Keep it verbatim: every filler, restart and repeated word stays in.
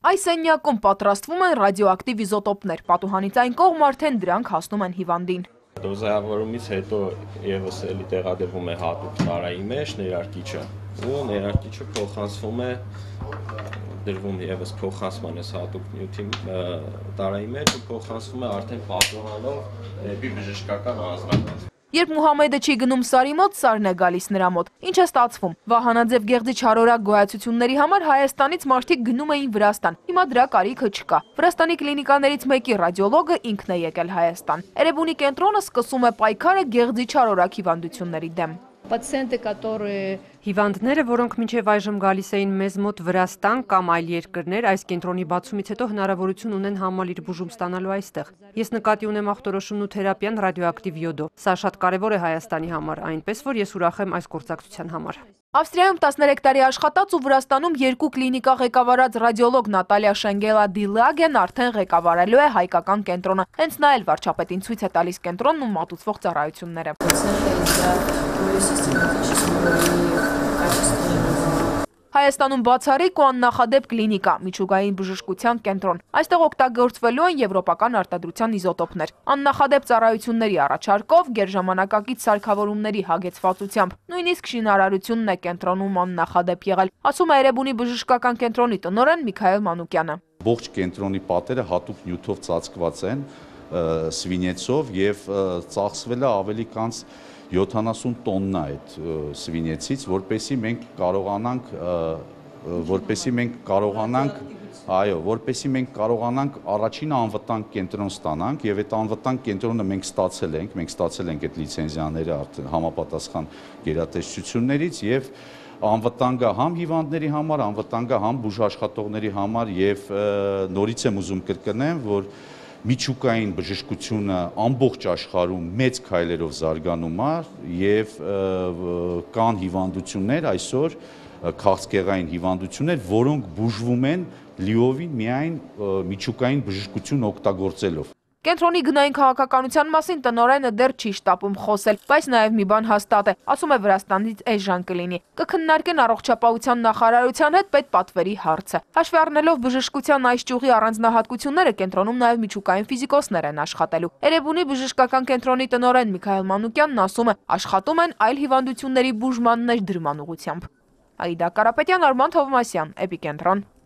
Այս սենյակում պատրաստվում են ռադիոակտիվ իզոտոպներ, պատուհանից այն կողմ արդեն դրանք հասնում են հիվանդին։ Դոզայավորումից հետո եւս էլի տեղադրվում է հատուկ տարայի մեջ ներարկիչը, ու ներարկիչը փոխանցվում է դրվում եւս փոխանցման էս հատուկ նյութի տարայի մեջ ու փոխանցվում է արդեն պատուհանով դեպի բժշկական անձնակազմ։ Երբ Մուհամեդը չի գնում Սարի մոտ, Սարն է գալիս նրա մոտ։ Ինչ է ստացվում։ Վահանաձև գեղձի չարորակ գոյացությունների համար Հայաստանից մարդիկ գնում էին Վրաստան։ Հիմա դրա կարիքը չկա։ Վրաստանի կլինիկաներից մեկի ռադիոլոգը ինքն է եկել Հայաստան։ Էրեբունի կենտրոնը սկսում է պայքարը գեղձի չարորակ հիվանդությունների դեմ։ Պացիենտը, которые Հիվանդները, որոնք մինչև այժմ գալիս էին մեզ մոտ Վրաստան կամ այլ երկրներ, այս կենտրոնի բացումից հետո հնարավորություն ունեն համալիր բուժում ստանալու այստեղ։ Ես նկատի ունեմ ախտորոշումն ու թերապիան ռադիոակտիվ յոդով։ Սա շատ կարևոր է Հայաստանի համար, այնպես որ ես ուրախ եմ այս գործակցության համար։ Ավստրիայում տասներեք տարի աշխատած ու Վրաստանում երկու կլինիկա ղեկավարած ռադիոլոգ Նատալիա Շենգելա Դիլագեն արդեն ղեկավարելու է հայկական կենտրոնը։ Հենց նա էլ վարչապետին ցույց է տալիս կենտրոնն ու մատուցվող ծառայությունները։ Հայաստանում բացառիկ ու աննախադեպ կլինիկա, միջուկային բժշկության կենտրոն։ Այստեղ օգտագործվելու են եվրոպական արտադրության իզոտոպներ։ Աննախադեպ ծառայությունների առաջարկով, գերժամանակակից սարքավորումների հագեցվածությամբ, նույնիսկ շինարարությունն է կենտրոնում աննախադեպ եղել, ասում է Էրեբունի բժշկական կենտրոնի տնօրեն Միքայել Մանուկյանը։ Ողջ կենտրոնի պատերը հատուկ նյութով ծածկված են սվինեցով եւ ծախսվել է ավելի քան յոթանասուն տոննա այդ սվինեցից, որպեսզի մենք կարողանանք, որպեսզի մենք կարողանանք, այո, որպեսզի մենք կարողանանք առաջին անվտանգ կենտրոն ստանանք եւ այդ անվտանգ կենտրոնը մենք ստացել ենք, մենք ստացել ենք այդ լիցենզիաները արդեն համապատասխան գերատեսչություններից եւ անվտանգը համ հիվանդների համար, անվտանգը համ բուժաշխատողների համար եւ նորից եմ ուզում կրկնեմ, որ միջուկային բժշկությունը ամբողջ աշխարհում մեծ քայլերով զարգանում է եւ կան հիվանդություններ այսօր քաղցկեղային հիվանդություններ, որոնք բուժվում են լիովին միայն միջուկային բժշկություն օգտագործելով։ Կենտրոնի գնային քաղաքականության մասին տնօրենը դեռ չի շտապում խոսել, բայց նաև մի բան հաստատ է, ասում է Վրաստանից էժան կլինի։ Կքննարկեն առողջապահության նախարարության հետ պետպատվերի հարցը։ Հաշվի առնելով բժշկության այս ճյուղի առանձնահատկությունները, կենտրոնում նաև միջուկային ֆիզիկոսներ են աշխատելու։ Էրեբունի բժշկական կենտրոնի տնօրեն Միքայել Մանուկյանն ասում է, աշխատում են այլ հիվանդությունների բուժման ներդրման ուղղությամբ։ Աիդա Կարապետյան, Արման Թովմասյան, Էպիկենտրոն։